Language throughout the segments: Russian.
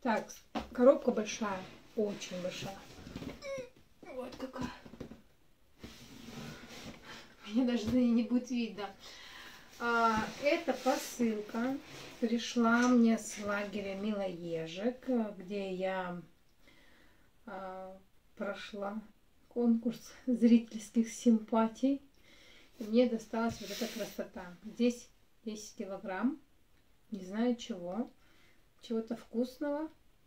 Так, коробка большая, очень большая. Вот какая. Меня даже на ней не будет видно. Эта посылка пришла мне с лагеря Милоежек, где я прошла конкурс зрительских симпатий. И мне досталась вот эта красота. Здесь 10 килограмм, не знаю чего, чего-то вкусного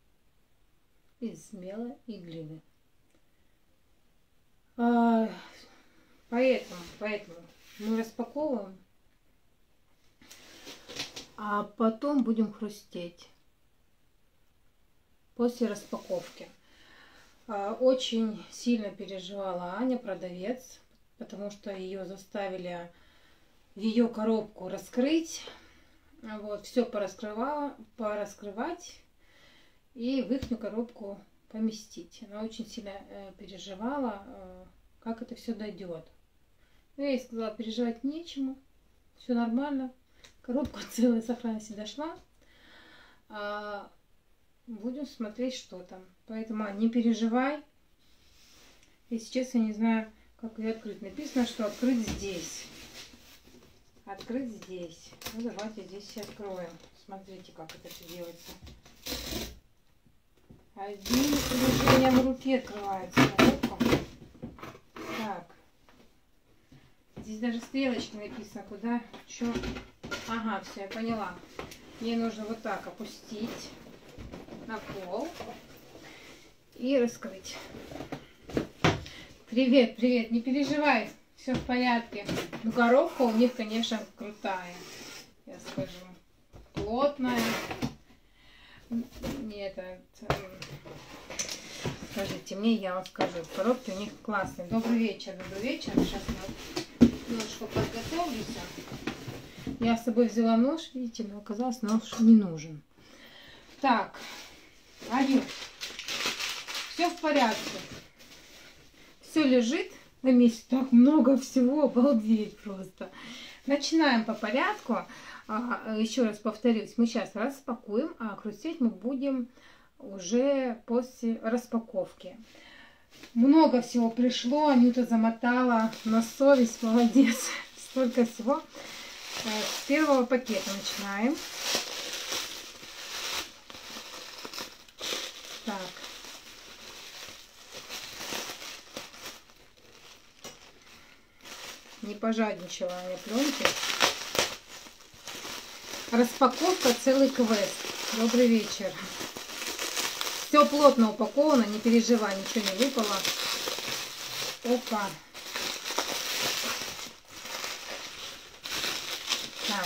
из мела и глины. Поэтому мы распаковываем, а потом будем хрустеть после распаковки. Очень сильно переживала Аня, продавец, потому что ее заставили ее коробку раскрыть, вот, все пораскрывать и в их коробку поместить. Она очень сильно переживала, как это все дойдет. Я ей сказала, переживать нечему, все нормально, коробка целая сохранности дошла. Будем смотреть, что там. Поэтому не переживай. Если честно, не знаю, как ее открыть. Написано, что открыть здесь. Открыть здесь. Ну, давайте здесь все откроем. Смотрите, как это все делается. Одним движением руки открывается коробка. Так. Здесь даже стрелочки написано, куда, что. Ага, все, я поняла. Мне нужно вот так опустить на пол и раскрыть. Привет, привет, не переживай, все в порядке. Ну, коробка у них, конечно, крутая, я скажу. Плотная. Нет, скажите мне, я вам скажу. Коробки у них классные. Добрый вечер, добрый вечер. Сейчас я немножко подготовлюсь. Я с собой взяла нож, видите, но оказалось, нож не нужен. Так, Аню, все в порядке. Все лежит на месте. Так много всего, обалдеть просто. Начинаем по порядку. Еще раз повторюсь, мы сейчас распакуем, а хрустеть мы будем уже после распаковки. Много всего пришло, Анюта замотала на совесть, молодец. Столько всего. С первого пакета начинаем. Так. Не пожадничала я пленки. Распаковка целый квест. Добрый вечер. Все плотно упаковано, не переживай, ничего не выпало. Опа. Так.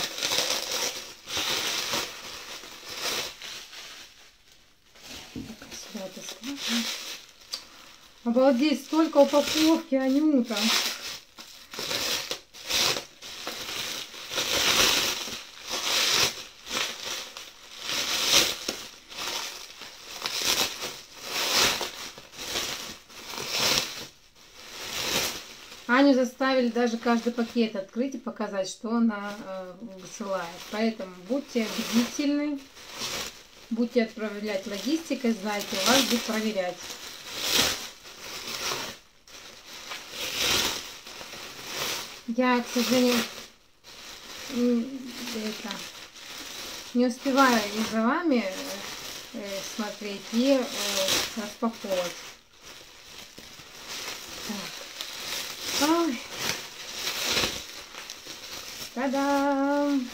Сюда это складываем. Обалдеть, столько упаковки, Анюта. Аню заставили даже каждый пакет открыть и показать, что она высылает. Поэтому будьте бдительны, будьте отправлять логистикой, знайте, вас будут проверять. Я, к сожалению, не успеваю и за вами смотреть и распаковывать. Ой. Та-дам!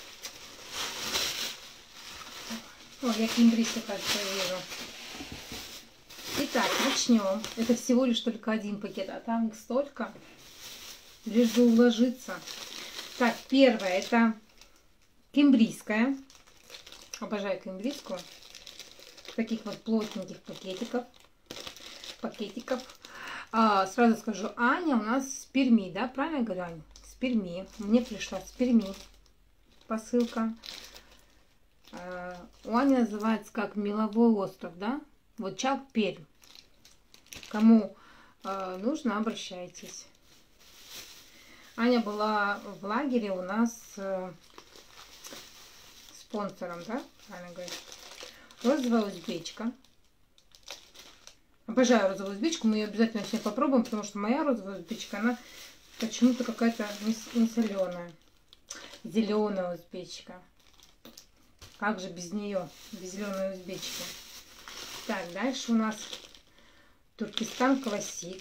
О, я кимбрису, кажется, вижу. Итак, начнем. Это всего лишь только один пакет, а там их столько. Лишь бы уложиться. Так, первое, это кимбрийская. Обожаю кимбрийскую. Таких вот плотненьких пакетиков. Сразу скажу, Аня у нас с Перми, да, правильно говорю, Ань? С Перми. Мне пришла с Перми посылка. У Ани называется как Меловой остров, да? Вот Чак, Пермь. Кому нужно, обращайтесь. Аня была в лагере у нас спонсором, да? Правильно говорит. Розовая узбечка. Обожаю розовую узбечку, мы ее обязательно сегодня попробуем, потому что моя розовая узбечка, она почему-то какая-то не соленая. Зеленая узбечка. Как же без нее, без зеленой узбечки. Так, дальше у нас Туркестан Классик.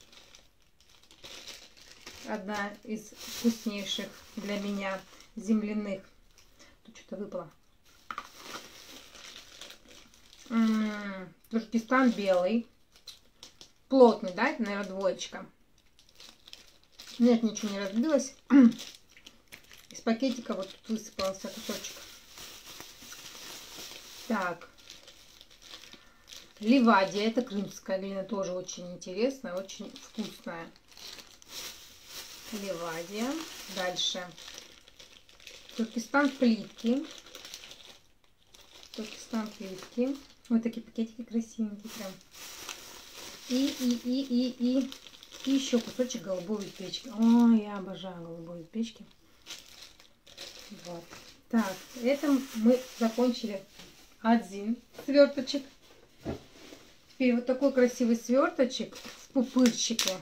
Одна из вкуснейших для меня земляных. Тут что-то выпало. Туркестан белый. Плотный, да? Это, наверное, двоечка. Нет, ничего не разбилось. Из пакетика вот тут высыпался кусочек. Так. Ливадия. Это крымская глина. Тоже очень интересная, очень вкусная. Ливадия. Дальше. Туркестан плитки. Туркестан плитки. Вот такие пакетики красивенькие прям. И еще кусочек голубой узбечки. Ой, я обожаю голубой узбечки. Вот. Так, это мы закончили один сверточек. Теперь вот такой красивый сверточек в пупырчике.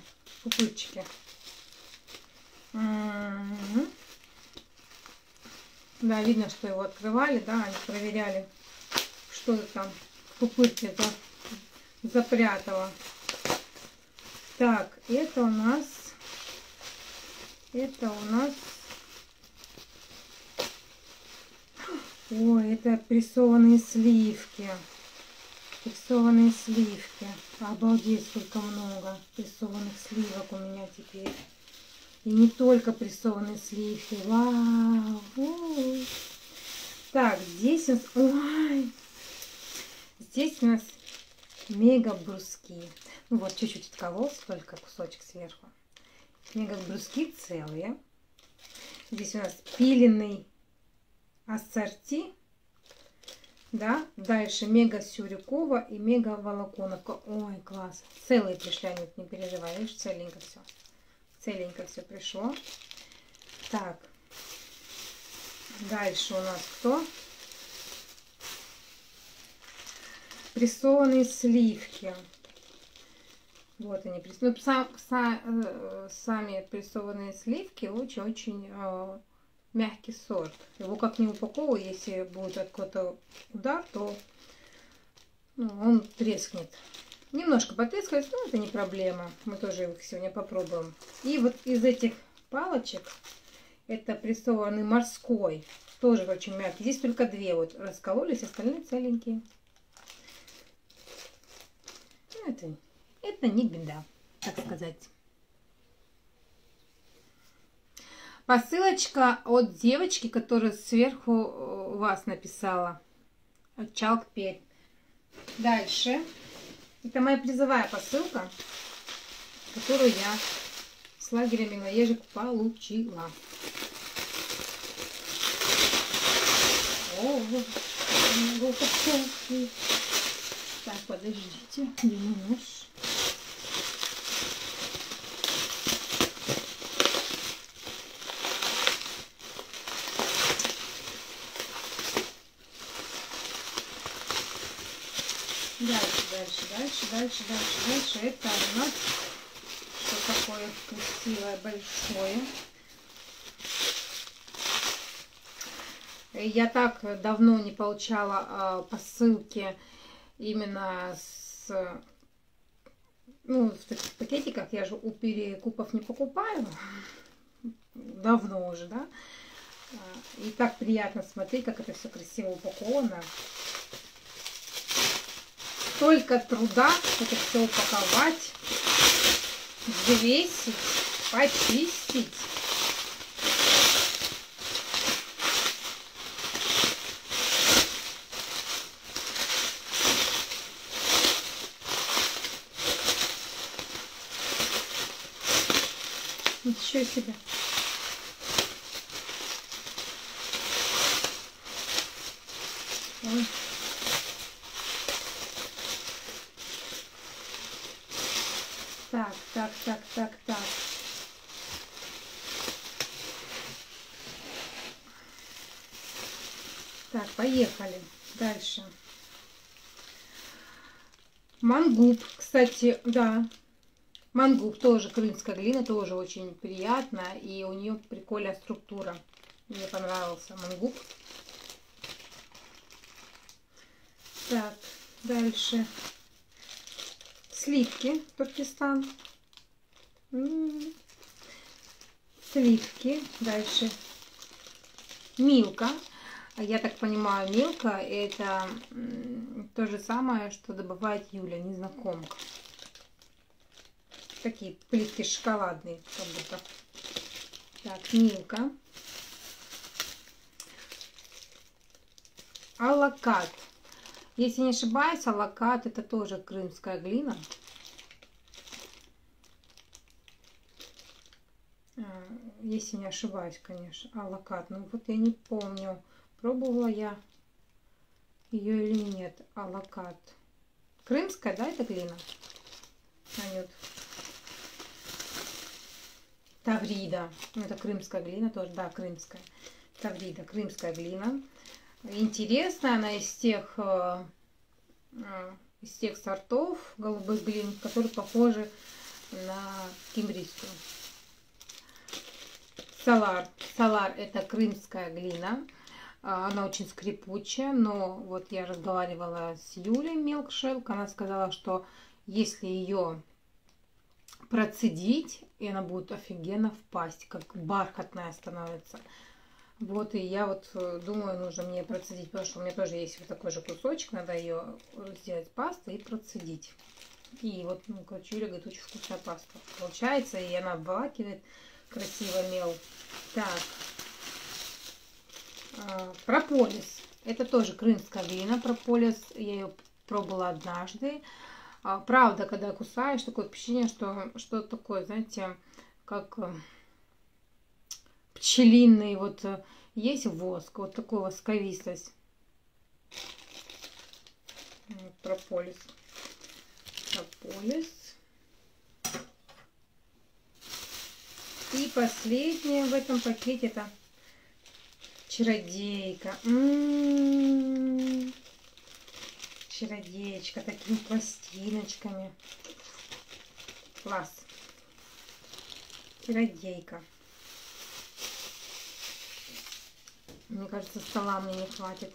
Да, видно, что его открывали, да, они проверяли, что там в пупырке запрятала. Так, это у нас, ой, это прессованные сливки. Обалдеть, сколько много прессованных сливок у меня теперь. И не только прессованные сливки. Вау! Так, здесь у нас... Ой! Здесь у нас мега-бруски. Ну вот, чуть-чуть откололся, только кусочек сверху. Мега-бруски целые. Здесь у нас пиленый ассорти. Да, дальше мега сюрикова и мега волоконовка. Ой, класс. Целые пришли, они, не переживай, видишь, целенько все. Целенько все пришло. Так. Дальше у нас кто? Прессованные сливки. Вот они. Ну, сами прессованные сливки очень-очень мягкий сорт. Его как не упаковываю, если будет какой-то удар, то он трескнет. Немножко потрескались, но это не проблема. Мы тоже их сегодня попробуем. И вот из этих палочек это прессованный морской. Тоже очень мягкий. Здесь только две вот раскололись, остальные целенькие. Это не беда, так сказать. Посылочка от девочки, которая сверху вас написала. От Чалкпель. Дальше. Это моя призовая посылка, которую я с лагеря Милоежик получила. О, так, подождите, где мой нож? Дальше. Это у нас что такое красивое, большое. Я так давно не получала посылки именно в таких пакетиках. Я же у Перекупов не покупаю. Давно уже, да. И так приятно смотреть, как это все красиво упаковано. Столько труда это все упаковать, взвесить, почистить. Ничего себе. Ой. Так. Так, поехали. Дальше. Мангуб, кстати, да. Мангуб тоже крымская глина, тоже очень приятно. И у нее прикольная структура. Мне понравился мангуб. Так, дальше. Сливки, Туркестан. Сливки. Дальше. Милка. Я так понимаю, милка это то же самое, что добывает Юля, незнакомка. Такие плитки шоколадные, как будто. Так, милка. Алакат. Если не ошибаюсь, алакат это тоже крымская глина. Если не ошибаюсь, конечно. Алакат. Ну вот я не помню, пробовала я ее или нет. Алакат. Крымская, да, это глина? Анют. Таврида. Ну, это крымская глина тоже. Да, крымская. Таврида. Крымская глина. Интересная она из тех сортов голубых глин, которые похожи на кимбрийскую. Салар. Салар это крымская глина. Она очень скрипучая, но вот я разговаривала с Юлей Мелкшелк, она сказала, что если ее процедить, и она будет офигенно в пасть, как бархатная становится. Вот, и я вот думаю, нужно мне процедить, потому что у меня тоже есть вот такой же кусочек, надо ее сделать пастой и процедить. И вот, ну, короче, Юля говорит, очень вкусная паста получается, и она обволакивает красиво мел. Так, прополис. Это тоже крымская глина, прополис. Я ее пробовала однажды. Правда, когда кусаешь, такое впечатление, что такое, знаете, как пчелиный, вот есть воск, вот такой восковистость. Вот, прополис. Прополис. И последнее в этом пакете это чародейка. Чародеечка такими пластиночками. Класс. Чародейка. Мне кажется, стола мне не хватит.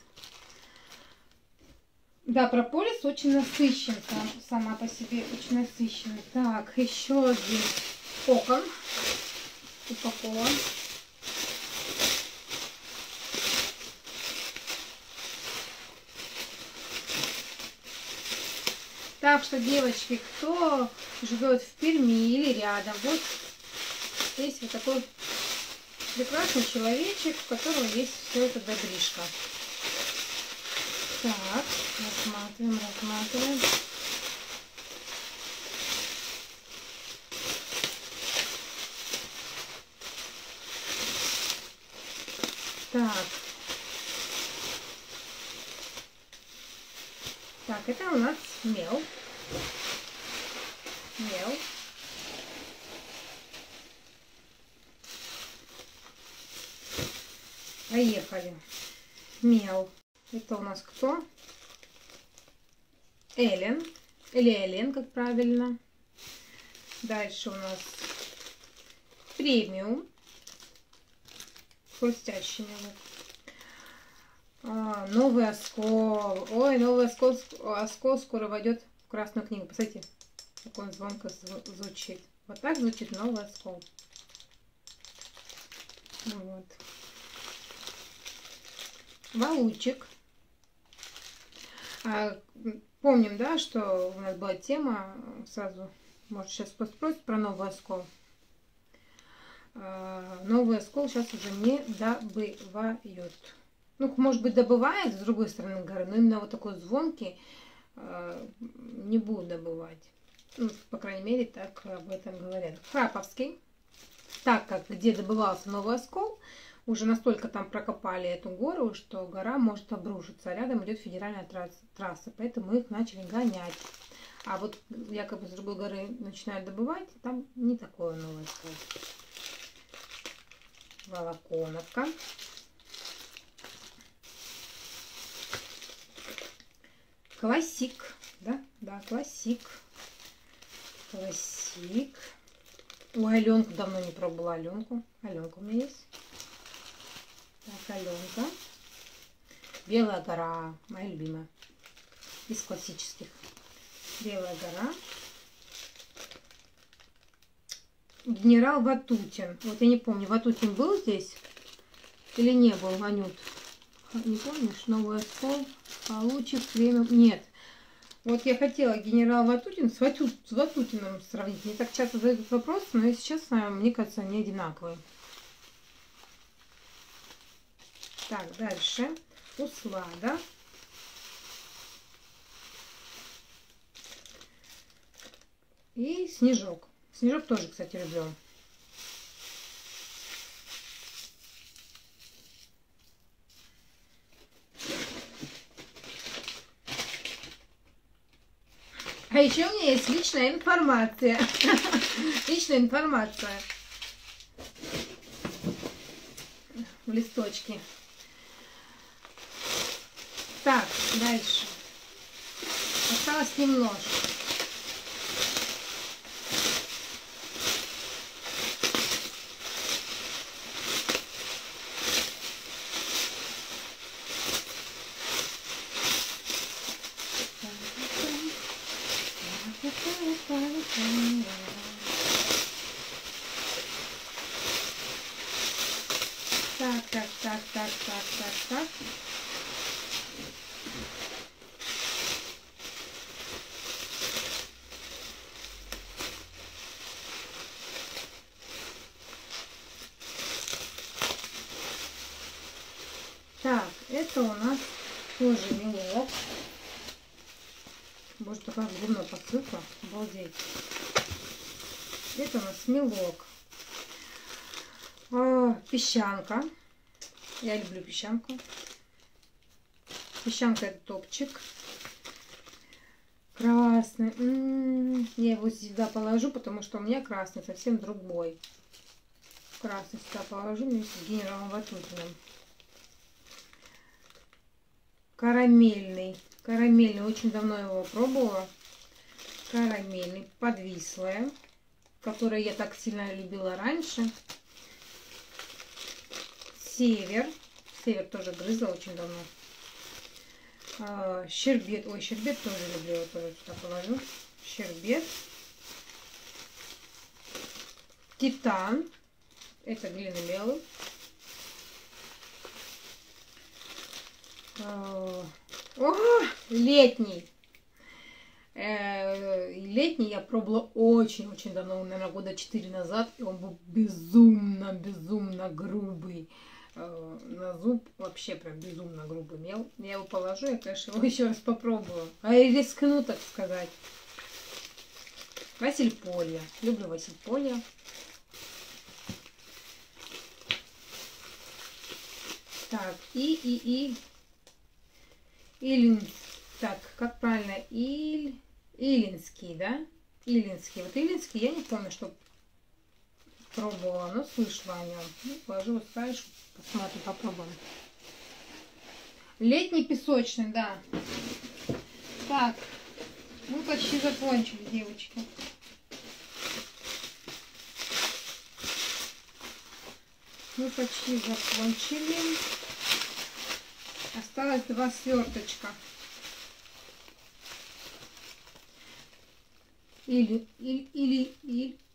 Да, прополис очень насыщен. Сама по себе очень насыщенный. Так, еще один кокон упакован. Так что, девочки, кто живет в Перми или рядом, вот здесь вот такой прекрасный человечек, у которого есть все это добришко. Так, рассматриваем, рассматриваем. Так. Так, это у нас мел. Мел. Поехали. Мел. Это у нас кто? Элен. Или Элен, как правильно. Дальше у нас премиум. Хрустящий мелок. Новый оскол. Ой, новый оскол скоро войдет в Красную книгу. Посмотрите, как он звонко звучит. Вот так звучит новый оскол. Вот. Валучик. Помним, да, что у нас была тема, сразу, может, сейчас кто спросит про новый оскол. Новый оскол сейчас уже не добывают. Ну, может быть, добывает с другой стороны горы, но именно вот такой звонкий не будут добывать. Ну, по крайней мере, так об этом говорят. Храповский. Так как где добывался новый оскол, уже настолько там прокопали эту гору, что гора может обрушиться. А рядом идет федеральная трасса, поэтому их начали гонять. А вот якобы с другой горы начинают добывать, там не такое новое оскол. Волоконовка. Классик, да? Да, классик. Классик. Ой, Аленку давно не пробовала. Аленку. Аленка у меня есть. Так, Аленка. Белая гора. Моя любимая. Из классических. Белая гора. Генерал Ватутин. Вот я не помню, Ватутин был здесь или не был, Анют? Не помнишь? Новый оскол. Получит время. Нет. Вот я хотела генерал Ватутин с Ватутиным сравнить. Мне так часто задают вопрос, но если честно, мне кажется, они одинаковые. Так, дальше. Услада. И Снежок. Снежок тоже, кстати, люблю. А еще у меня есть личная информация. Личная информация. В листочке. Так, дальше. Осталось немножко. Так. Так, это у нас тоже мелок. Боже, такая огромная посылка. Обалдеть. Это у нас мелок. Песчанка. Я люблю песчанку. Песчанка — это топчик. Красный. Я его сюда положу, потому что у меня красный совсем другой. Красный сюда положу вместе с генералом Ватутиным. Карамельный. Карамельный. Очень давно его пробовала. Карамельный. Подвислая. Который я так сильно любила раньше. Север. Север тоже грызла очень давно. Щербет. Ой, щербет тоже люблю. Я тоже сюда положу. Щербет. Титан. Это глинобелый. Летний. Летний я пробовала очень-очень давно, наверное, года 4 назад. И он был безумно грубый. На зуб вообще прям безумно грубый мел. Я его положу, я, конечно, его еще раз попробую. А я рискну, так сказать. Васильполье. Люблю Васильполье. Так, так, как правильно? Илинский, да? Илинский. Вот Илинский я не помню, что пробовала, но слышала о нем. Ну, положу вот краешку, посмотрим, попробуем. Летний песочный, да. Так, мы почти закончили, девочки. Мы почти закончили. Осталось 2 сверточка. Илинский.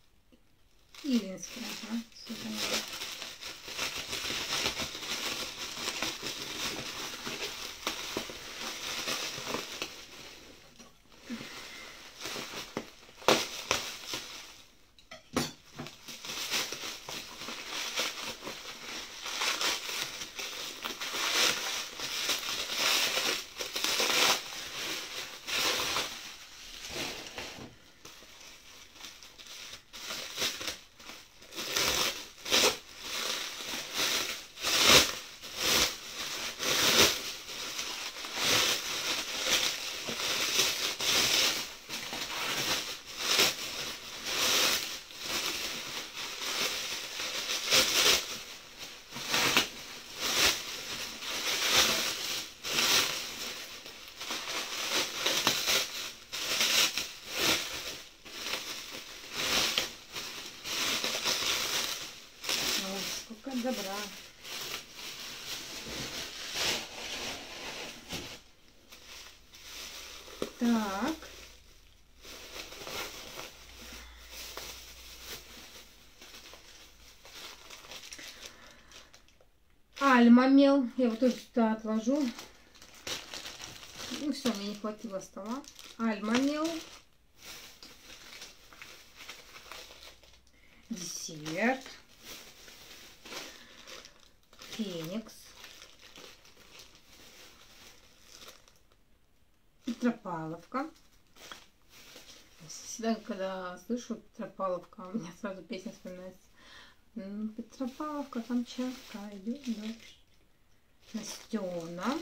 Ага, добра. Так. Альма-мел. Я вот тоже сюда отложу. Ну все, мне не хватило стола. Альма-мел. Десерт. Феникс. Петропавловка. Всегда, когда слышу Петропавловка, у меня сразу песня вспоминается. Петропавловка, Камчатка, идет дождь. Настена.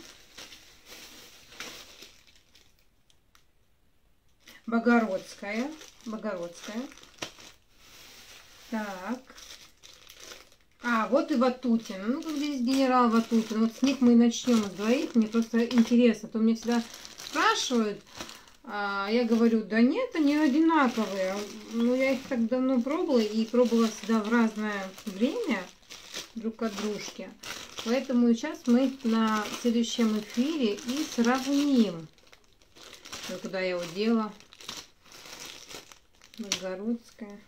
Богородская. Богородская. Так. А, вот и Ватутин. Ну, как здесь генерал Ватутин. Вот с них мы и начнем с двоих. Мне просто интересно. То мне всегда спрашивают. Я говорю, да нет, они одинаковые. Ну, я их так давно пробовала. И пробовала всегда в разное время друг от дружки. Поэтому сейчас мы на следующем эфире и сравним. Вот куда я его дела. Богородская.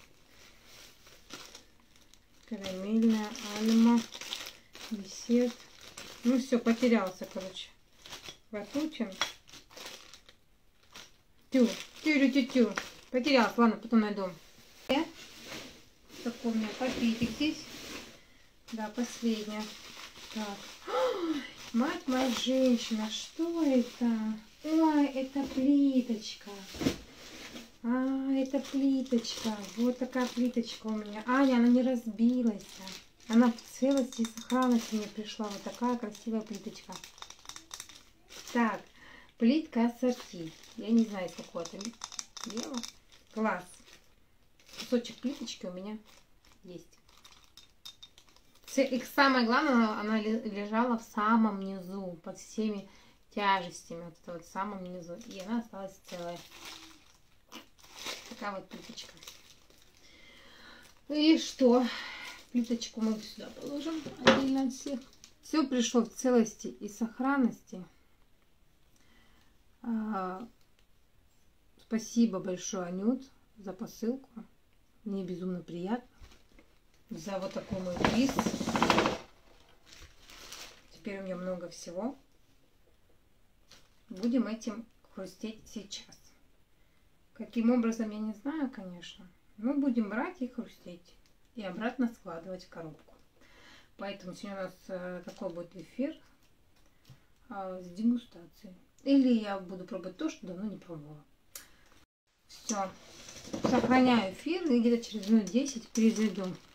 Карамельная, альма, десерт. Ну все, потерялся, короче. Ватутин. Тю. Потерялся, ладно, потом найду. Такой у меня пакетик здесь. Да, последняя. Так. Ой, мать моя женщина, что это? Ой, это плиточка. Это плиточка. Вот такая плиточка у меня. Аня, она не разбилась. Она в целости и сохранности мне пришла. Вот такая красивая плиточка. Так, плитка ассорти. Я не знаю, из какого это дерева. Класс. Кусочек плиточки у меня есть. И самое главное, она лежала в самом низу, под всеми тяжестями. Вот это вот в самом низу. И она осталась целая. Такая вот плиточка. И что? Плиточку мы сюда положим отдельно от всех. Все пришло в целости и сохранности. Спасибо большое, Анют, за посылку. Мне безумно приятно. За вот такой мой приз. Теперь у меня много всего. Будем этим хрустеть сейчас. Каким образом, я не знаю, конечно. Мы будем брать и хрустеть. И обратно складывать в коробку. Поэтому сегодня у нас такой будет эфир с дегустацией. Или я буду пробовать то, что давно не пробовала. Все. Сохраняю эфир и где-то через минут 10 перезайду.